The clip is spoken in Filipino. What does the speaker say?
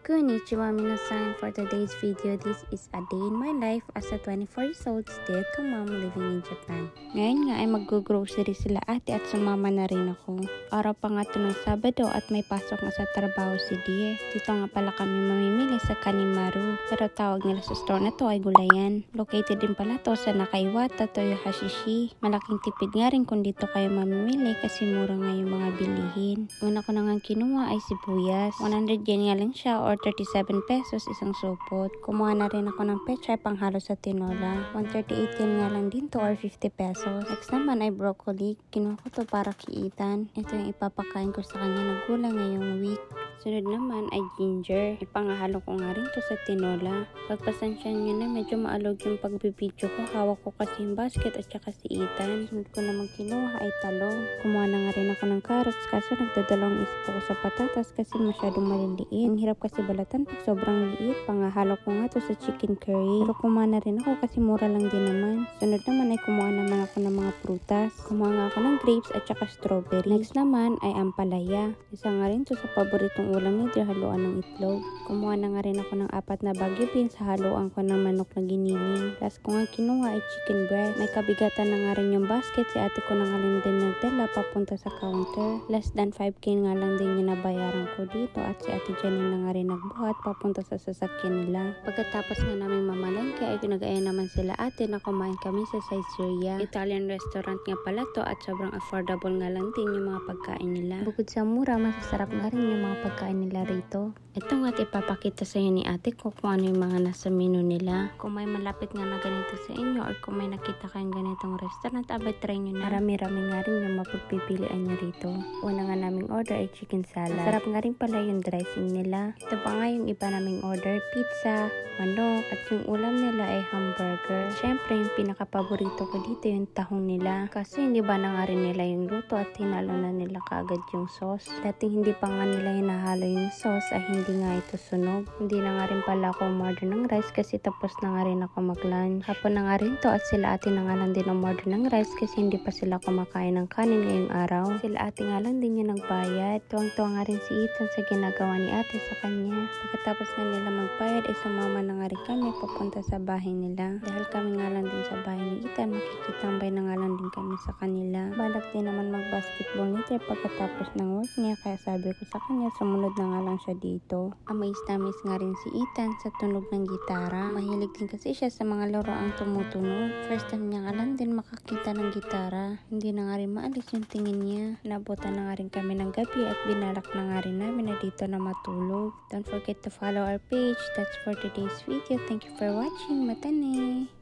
Konnichiwa minasan. For today's video, this is a day in my life as a 24 years old stay-at-home mom living in Japan. Ngayon nga ay mag-grocery sila ate at sumama na rin ako. Araw pa nga ito ng Sabado at may pasok nga sa trabaho si Dear. Dito nga pala kami mamimili sa Kanimaru. Pero tawag nila sa store na to ay Gulayan. Located din pala to sa Nakaiwata, Toyohashishi. Malaking tipid nga rin kung dito kayo mamimili kasi mura nga yung mga bilihin. Una ko na nga kinuha ay sibuyas. 100 yen nga lang siya or 37 pesos isang supot. Kumuha na rin ako ng pechay panghalo sa tinola. 138 yen nga lang din to or 50 pesos. Next naman ay broccoli. Kinuha ko to para kiitan. Ito yung ipapakain ko sa kanya ng gulay ngayong week. Sunod naman ay ginger. Ipangahalo ko nga rin to sa tinola. Pagpasensyahan nyo na medyo maalog yung pagbibidyo ko. Hawak ko kasi yung basket at saka si Ethan. Sunod ko naman kinuha ay talong. Kumuha na nga rin ako ng carrots kaso nagdadalawang isip ako sa patatas kasi masyadong maliliit. Ang hirap kasi balatan pag sobrang liit. Pangahalo ko nga to sa chicken curry. Pero kumuha na rin ako kasi mura lang din naman. Sunod naman ay kumuha naman ako ng mga prutas. Kumuha nga ako ng grapes at saka strawberry. Next naman ay ampalaya. Isa nga rin to sa paboritong ulam ni Dear, haluan ng itlog. Kumuha na nga rin ako ng 4 na bagyo beans. Haluan ko ng manok na giniling. Last ko nga kinuha ay chicken breast. May kabigatan na nga rin yung basket. Si ate ko na nga rin din nagdala papunta sa counter. Less than 5K nga lang din yung nabayaran ko dito at si ate Janine na nga rin nagbuhat papunta sa sasakyan nila. Pagkatapos nga namin mamalengke ay pinag-aya naman sila ate na kumain kami sa Caesarea. Italian restaurant nga pala to at sobrang affordable nga lang din yung mga pagkain nila. Bukod sa mura, masasarap nga rin yung mga pagkain nila rito. Ito nga at ipapakita sa inyo ni ate ko kung ano yung mga nasa menu nila. Kung may malapit nga na ganito sa inyo or kung may nakita kayong ganitong restaurant, abay try nyo na. Marami-rami nga rin yung mapagpipilian nyo rito. Una nga naming order ay chicken salad. Sarap nga rin pala yung dressing nila. Ito pa nga yung iba naming order, pizza, manok, at yung ulam nila ay hamburger. Siyempre yung pinakapaborito ko dito yung tahong nila. Kasi hindi ba na nga rin nila yung luto at hinalo na nila kaagad yung sauce. Dating hindi pa nga nila hinahalo yung sauce ay hindi nga ito sunog. Hindi na nga rin pala ako umorder ng rice kasi tapos na nga rin ako mag-lunch. Hapon na nga rin to at sila ate na nga lang din umorder ng rice kasi hindi pa sila kumakain ng kanin ngayong araw. Sila ate nga lang din yung nagbayad. Tuwang-tuwa nga rin si Ethan sa ginagawa ni ate sa kanya. Pagkatapos na nila magbayad ay sumama na nga rin kami papunta sa bahay nila. Dahil kami nga lang din sa bahay ni Ethan, makikitambay na nga lang din kami sa kanila. Balak din naman mag-basketball ni Ethan pagkatapos ng work niya kaya sabi ko sa kanya sumunod na nga lang siya dito. Amaze na amaze nga rin si Ethan sa tunog ng gitara. Mahilig din kasi siya sa mga laruang tumutunog. First time niya nga lang din makakita ng gitara. Hindi na nga rin maalis yung tingin niya. Nabutan na nga rin kami ng gabi at binalak na nga rin namin na dito na matulog. Don't forget to follow our page. That's for today's video. Thank you for watching. Mata ne!